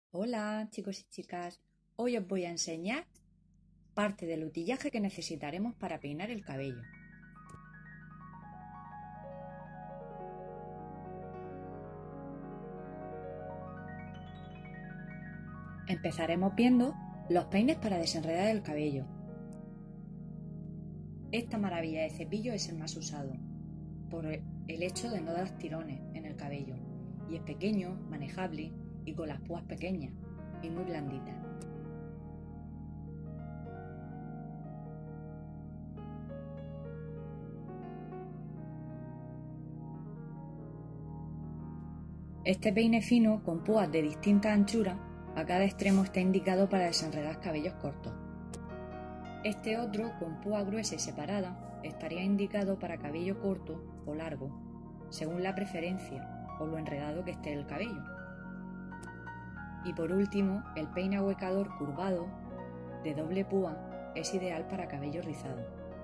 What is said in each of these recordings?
Hola chicos y chicas, hoy os voy a enseñar parte del utillaje que necesitaremos para peinar el cabello. Empezaremos viendo los peines para desenredar el cabello. Esta maravilla de cepillo es el más usado, por el hecho de no dar tirones en el cabello, y es pequeño, manejable y con las púas pequeñas y muy blanditas. Este peine fino con púas de distinta anchura a cada extremo está indicado para desenredar cabellos cortos. Este otro, con púa gruesa y separada, estaría indicado para cabello corto o largo, según la preferencia o lo enredado que esté el cabello. Y por último, el peine ahuecador curvado de doble púa es ideal para cabello rizado.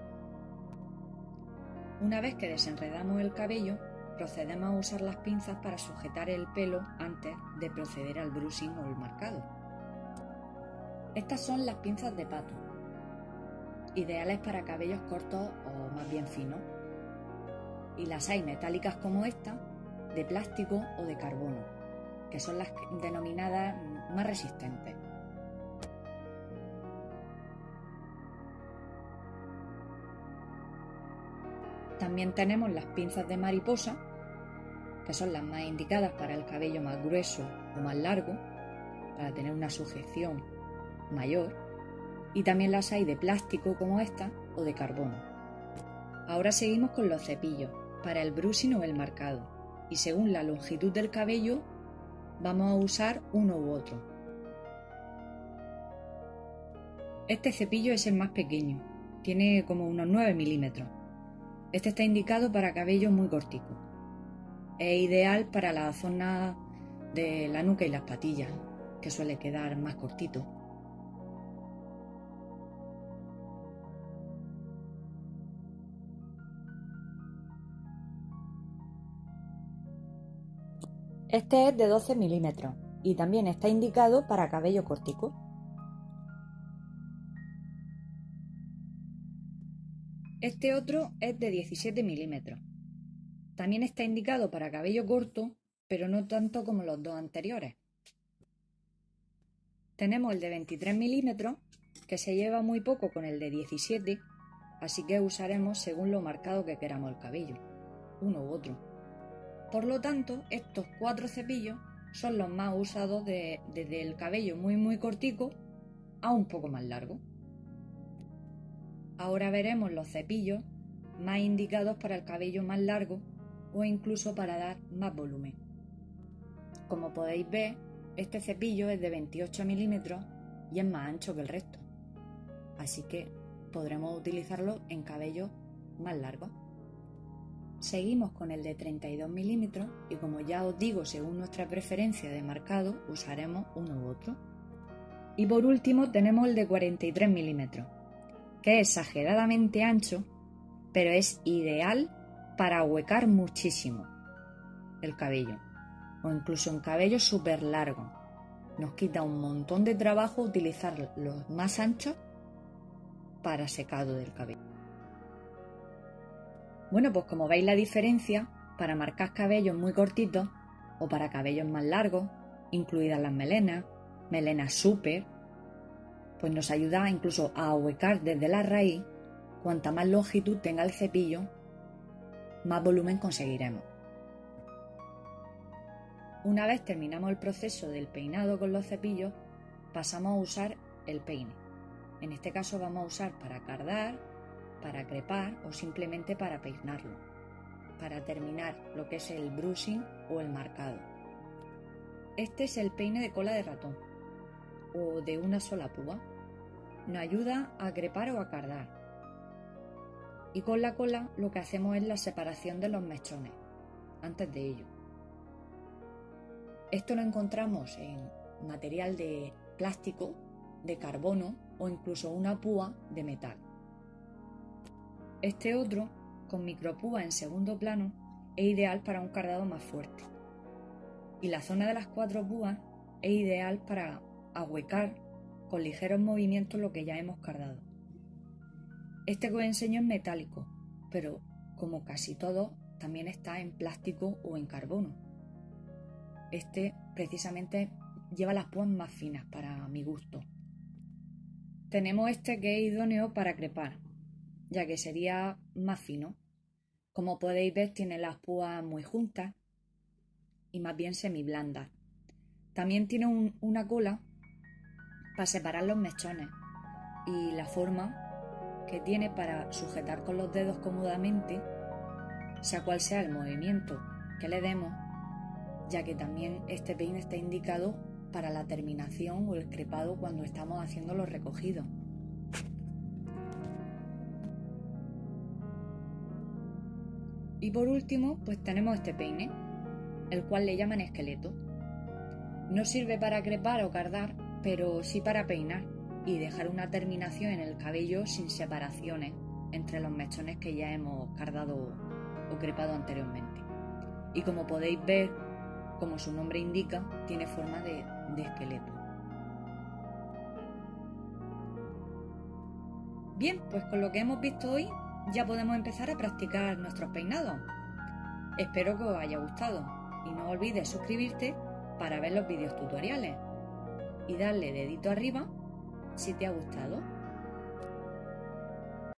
Una vez que desenredamos el cabello, procedemos a usar las pinzas para sujetar el pelo antes de proceder al brushing o el marcado. Estas son las pinzas de pato, ideales para cabellos cortos o más bien finos. Y las hay metálicas como esta, de plástico o de carbono, que son las denominadas más resistentes. También tenemos las pinzas de mariposa, que son las más indicadas para el cabello más grueso o más largo, para tener una sujeción mayor. Y también las hay de plástico como esta o de carbono. Ahora seguimos con los cepillos, para el brushing o el marcado. Y según la longitud del cabello, vamos a usar uno u otro. Este cepillo es el más pequeño, tiene como unos 9 milímetros. Este está indicado para cabello muy cortico. Es ideal para la zona de la nuca y las patillas, que suele quedar más cortito. Este es de 12 milímetros y también está indicado para cabello cortico. Este otro es de 17 milímetros. También está indicado para cabello corto, pero no tanto como los dos anteriores. Tenemos el de 23 milímetros, que se lleva muy poco con el de 17, así que usaremos según lo marcado que queramos el cabello, uno u otro. Por lo tanto, estos 4 cepillos son los más usados desde el cabello muy cortico a un poco más largo. Ahora veremos los cepillos más indicados para el cabello más largo o incluso para dar más volumen. Como podéis ver, este cepillo es de 28 milímetros y es más ancho que el resto, así que podremos utilizarlo en cabellos más largos. Seguimos con el de 32 milímetros y, como ya os digo, según nuestra preferencia de marcado, usaremos uno u otro. Y por último tenemos el de 43 milímetros, que es exageradamente ancho, pero es ideal para ahuecar muchísimo el cabello, o incluso en cabello súper largo. Nos quita un montón de trabajo utilizar los más anchos para secado del cabello. Bueno, pues como veis la diferencia, para marcar cabellos muy cortitos o para cabellos más largos, incluidas las melenas súper, pues nos ayuda incluso a ahuecar desde la raíz. Cuanta más longitud tenga el cepillo, más volumen conseguiremos. Una vez terminamos el proceso del peinado con los cepillos, pasamos a usar el peine. En este caso vamos a usar para cardar, para crepar o simplemente para peinarlo, para terminar lo que es el brushing o el marcado. Este es el peine de cola de ratón o de una sola púa. Nos ayuda a crepar o a cardar. Y con la cola lo que hacemos es la separación de los mechones antes de ello. Esto lo encontramos en material de plástico, de carbono o incluso una púa de metal. Este otro, con micropúa en segundo plano, es ideal para un cardado más fuerte. Y la zona de las 4 púas es ideal para ahuecar con ligeros movimientos lo que ya hemos cardado. Este que os enseño es metálico, pero como casi todo, también está en plástico o en carbono. Este precisamente lleva las púas más finas para mi gusto. Tenemos este que es idóneo para crepar, ya que sería más fino. Como podéis ver, tiene las púas muy juntas y más bien semiblandas. También tiene una cola para separar los mechones y la forma que tiene para sujetar con los dedos cómodamente, sea cual sea el movimiento que le demos, ya que también este peine está indicado para la terminación o el crepado cuando estamos haciendo los recogidos. Y por último, pues tenemos este peine, el cual le llaman esqueleto. No sirve para crepar o cardar, pero sí para peinar y dejar una terminación en el cabello sin separaciones entre los mechones que ya hemos cardado o crepado anteriormente. Y como podéis ver, como su nombre indica, tiene forma de esqueleto. Bien, pues con lo que hemos visto hoy ya podemos empezar a practicar nuestros peinados. Espero que os haya gustado y no olvides suscribirte para ver los vídeos tutoriales y darle dedito arriba si te ha gustado.